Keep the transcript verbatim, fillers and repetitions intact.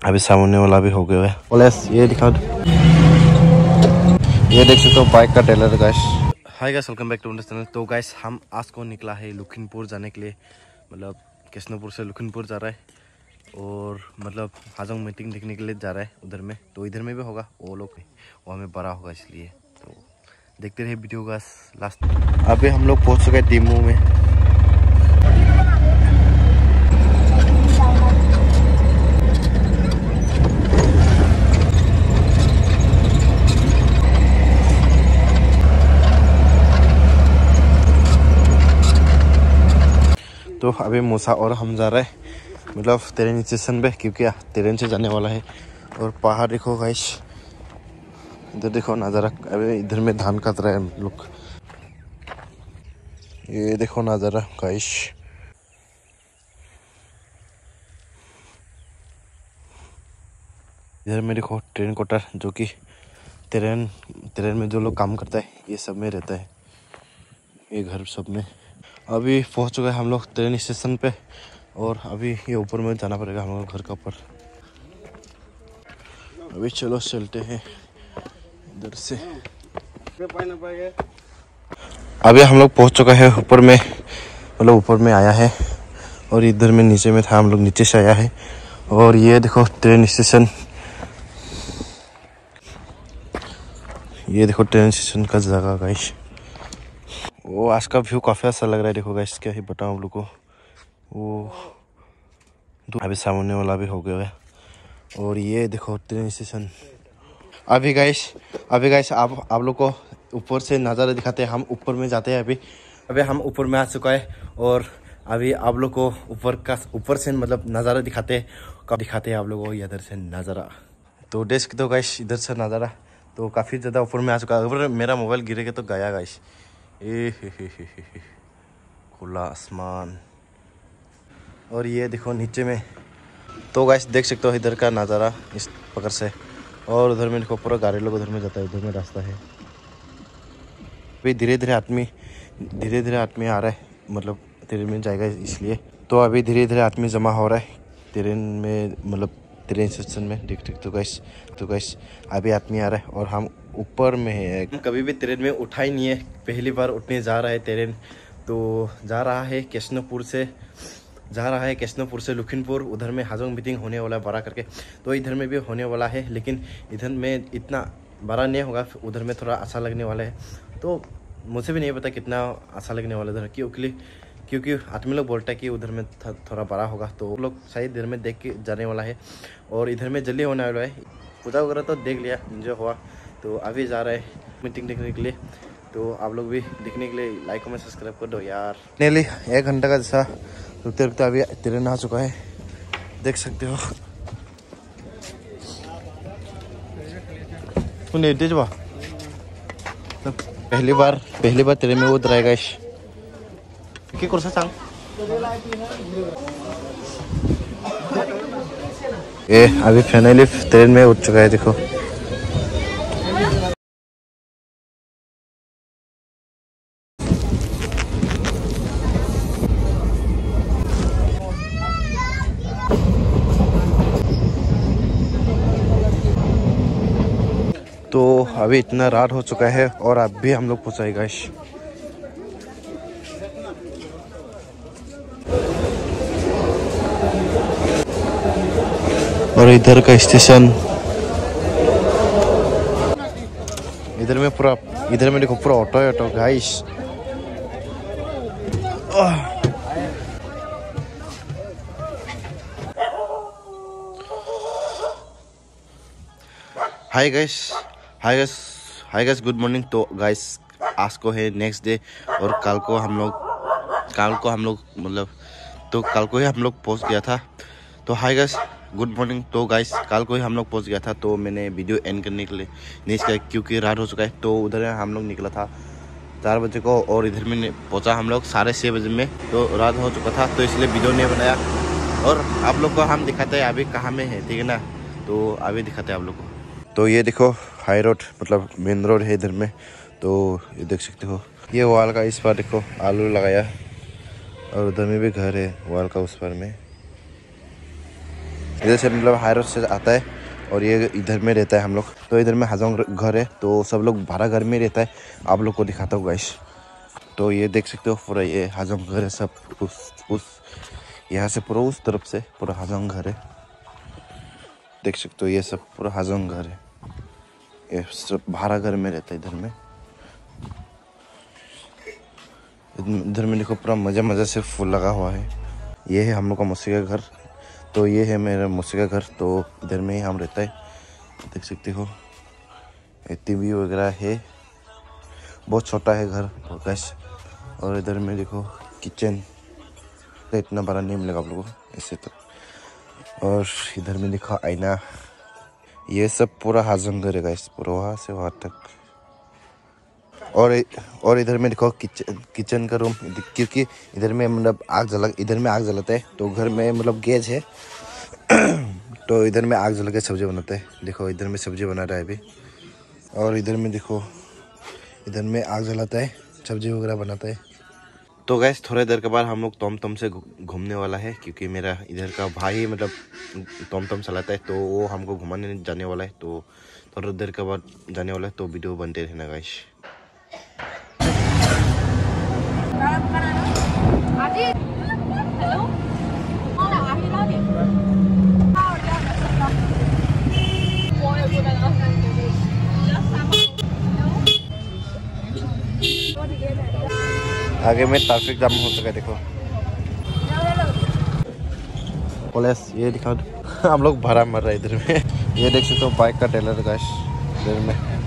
अभी सामने वाला भी हो गया है। प्लस ये दिखाओ, ये देख सकते हो बाइक का trailer guys. Hi guys, welcome back to my channel. तो गाइस हम आज को निकला है लखीमपुर जाने के लिए, मतलब कृष्णपुर से लखीमपुर जा रहा है और मतलब हाजोंग मीटिंग देखने के लिए जा रहा है उधर में। तो इधर में भी होगा वो लोग, वो हमें बड़ा होगा इसलिए। तो देखते रहे वीडियो का लास्ट। अभी हम लोग पहुंच चुके हैं टीमू में। तो अभी मूसा और हम जा रहे हैं मतलब ट्रेन स्टेशन पे, क्योंकि ट्रेन से जाने वाला है। और पहाड़ देखो गाइस, इधर देखो नज़ारा। अभी इधर में धान काट रहा है हम लोग, ये देखो नज़ारा गाइस। इधर में देखो ट्रेन कोटर, जो कि ट्रेन ट्रेन में जो लोग काम करता है ये सब में रहता है, ये घर सब में। अभी पहुंच चुके हैं हम लोग ट्रेन स्टेशन पे और अभी ये ऊपर में जाना पड़ेगा हम लोग घर का ऊपर। अभी चलो चलते हैं इधर से। अभी हम लोग पहुंच चुका है ऊपर में, मतलब ऊपर में आया है और इधर में नीचे में था, हम लोग नीचे से आया है। और ये देखो ट्रेन स्टेशन, ये देखो ट्रेन स्टेशन का जगह गाइस। वो आज का व्यू काफ़ी अच्छा लग रहा है, देखो गाइस। क्या ही बताऊँ आप लोग को। वो अभी सामने वाला भी हो गया है और ये देखो ट्रेन स्टेशन। अभी गाइस अभी गाइस आप आप लोग को ऊपर से नज़ारा दिखाते हैं। हम ऊपर में जाते हैं अभी। अभी हम ऊपर में आ चुका है और अभी आप लोग को ऊपर का ऊपर से मतलब नज़ारा दिखाते हैं। कब दिखाते हैं आप लोगों को इधर से नज़ारा। तो देख दो गाइस इधर से नज़ारा। तो काफ़ी ज़्यादा ऊपर में आ चुका है। अगर मेरा मोबाइल गिरेगा तो गया गाइस। ए हे हे हे हे खुला आसमान और ये देखो नीचे में। तो गाइस देख सकते हो इधर का नज़ारा इस प्रकार से। और उधर में देखो पूरा गाड़ी लोग उधर में जाता है, उधर में रास्ता है। अभी धीरे धीरे आदमी धीरे धीरे आदमी आ रहा है, मतलब ट्रेन में जाएगा इसलिए। तो अभी धीरे धीरे आदमी जमा हो रहा है ट्रेन में, मतलब ट्रेन स्टेशन में। देख सकते हो गाइस। तो गाइस अभी आदमी आ रहा है और हम ऊपर में है। कभी भी ट्रेन में उठा ही नहीं है, पहली बार उठने जा रहा है ट्रेन। तो जा रहा है कृष्णपुर से जा रहा है कृष्णपुर से लखीमपुर। उधर में हाजोंग मीटिंग होने वाला है बड़ा करके, तो इधर में भी होने वाला है, लेकिन इधर में इतना बड़ा नहीं होगा, उधर में थोड़ा अच्छा लगने वाला है। तो मुझे भी नहीं पता कितना अच्छा लगने वाला उधर, क्योंकि क्योंकि आदमी लोग बोलता है कि उधर में थोड़ा बड़ा होगा। तो वो लोग शायद इधर में देख के जाने वाला है और इधर में जल्दी होने वाला है। पूजा वगैरह तो देख लिया, एंजॉय हुआ। तो अभी जा रहा है मीटिंग देखने के लिए। तो आप लोग भी देखने के लिए लाइक कमेंट सब्सक्राइब कर दो यार। नेली एक घंटा का जैसा रुकते रुकते अभी ट्रेन आ चुका है, देख सकते हो। जवा तो पहली बार पहली बार ट्रेन में उतर आएगा। क्या कर सकता ये अभी फाइनली ट्रेन में उठ चुका है, देखो। तो अभी इतना रात हो चुका है और अब भी हम लोग पहुंचाएगा। और इधर का स्टेशन, इधर में पूरा इधर में देखो पूरा ऑटो है, auto guys. Hi guys hi guys hi guys good morning. तो गाइस आज को है नेक्स्ट डे और कल को हम लोग कल को हम लोग मतलब तो कल को ही हम लोग पहुंच गया था। तो हाय गाइस गुड मॉर्निंग। तो गाइस कल को ही हम लोग पहुंच गया था, तो मैंने वीडियो एंड करने के लिए नहीं किया क्योंकि रात हो चुका है। तो उधर हम लोग निकला था चार बजे को और इधर में पहुंचा हम लोग साढ़े छः बजे में। तो रात हो चुका था तो इसलिए वीडियो नहीं बनाया। और आप लोग को हम दिखाते हैं अभी कहाँ में है, ठीक है ना। तो अभी दिखाते हैं आप लोग को। तो ये देखो हाई रोड, मतलब मेन रोड है इधर में। तो ये देख सकते हो, ये वाल का इस पार देखो आलू लगाया और उधर में भी घर है वाल का उस पार में। इधर से मतलब हाई रोड से आता है और ये इधर में रहता है हम लोग। तो इधर में हाजोंग घर है, तो सब लोग भाड़ा घर में रहता है। आप लोग को दिखाता हूँ गाइस। तो ये देख सकते हो पूरा ये हाजोंग घर है, सब उस उस यहाँ से पूरा उस तरफ से पूरा हाजोंग घर है। देख सकते हो ये सब पूरा हाजोंग घर है, ये सब भाड़ा घर में रहता है इधर में। इधर में देखो पूरा मज़ा मज़ा से फूल लगा हुआ है। ये है हम लोग का मौसी का घर, तो ये है मेरा मौसी का घर। तो इधर में ही हम रहता है, देख सकते हो। टीवी वगैरह है, बहुत छोटा है घर गैस। और इधर में देखो किचन, तो इतना बड़ा नहीं मिलेगा आप लोगों को ऐसे तो। और इधर में देखो आईना। ये सब पूरा हाजोंग घर है गैस, पूरा वहाँ से वहाँ तक। और और इधर में देखो किचन किचन का रूम, क्योंकि इधर में मतलब आग जला इधर में आग जलाता है, तो घर में मतलब गैस है तो इधर में आग जला के सब्जी बनाता है। देखो इधर में सब्जी बना रहा है अभी। और इधर में देखो, इधर में आग जलाता है, सब्जी वगैरह बनाता है। तो गैस थोड़ी देर के बाद हम लोग टॉम-टॉम से घूमने वाला है, क्योंकि मेरा इधर का भाई मतलब टॉम-टॉम चलाता है, तो वो हमको घुमाने जाने वाला है। तो थोड़ी देर के बाद जाने वाला है, तो वीडियो बनते रहना गाइस। आगे में ट्रैफिक जाम हो चुका है देखो। पुलिस ये दिखा हम लोग भाड़ा मर रहा है इधर में। ये देख सकते हो बाइक का टेलर गाइस इधर में।